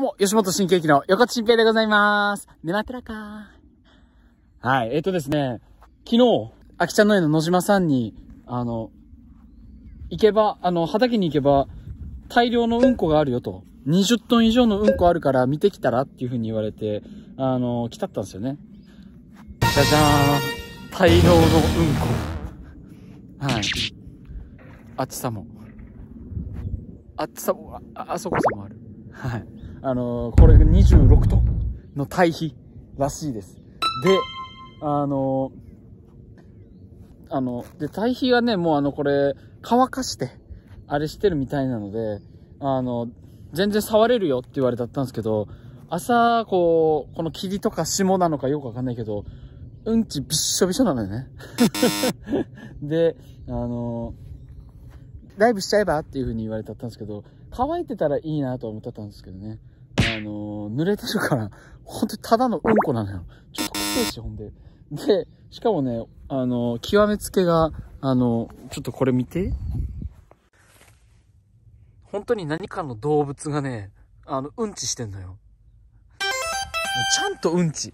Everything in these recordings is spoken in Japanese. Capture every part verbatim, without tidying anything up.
どうも、吉本新喜劇の横地新平でございます。ねまってらかー。はい、えっとですね、昨日、あきちゃんの家の野島さんに、あの、行けば、あの、畑に行けば、大量のうんこがあるよと。にじゅっトン以上のうんこあるから見てきたらっていう風に言われて、あの、来たったんですよね。じゃじゃーん。大量のうんこ。はい。あっちさも。あっちさも、あ、あそこさもある。はい。あのー、これがにじゅうろくトンの堆肥らしいです。で、あのー、あの、で、堆肥はね、もうあの、これ、乾かして、あれしてるみたいなので、あの、全然触れるよって言われたんですけど、朝、こう、この霧とか霜なのかよくわかんないけど、うんちびっしょびしょなのよね。で、あのー、ダイブしちゃえばっていう風に言われたんですけど、乾いてたらいいなと思ってたんですけどね。あのー、濡れてるから、ほんとただのうんこなのよ。ちょっとくせえし、ほんで。で、しかもね、あのー、極めつけが、あのー、ちょっとこれ見て。本当に何かの動物がね、あの、うんちしてんのよ。ちゃんとうんち。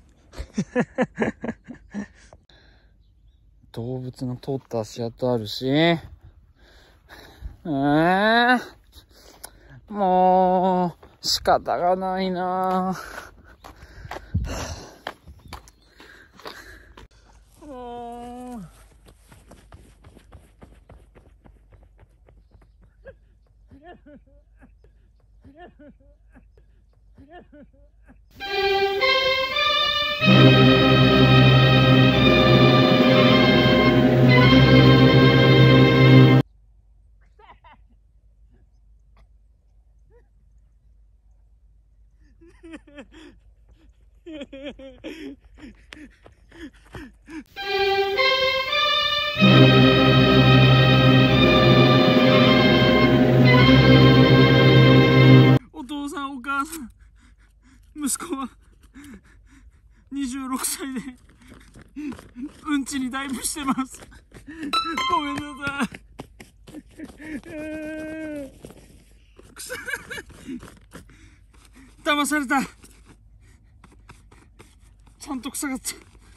動物の通った足跡あるし、えー、もう、仕方がないなぁ。もう、お父さんお母さん、息子はにじゅうろくさいでうんちにダイブしてます。ごめんなさい。くそ騙された。ちゃんと臭かった。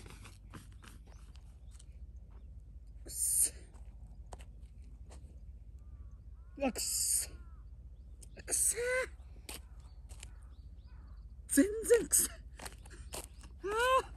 くそ。うわ、くそ。くそー。全然臭い。ああ。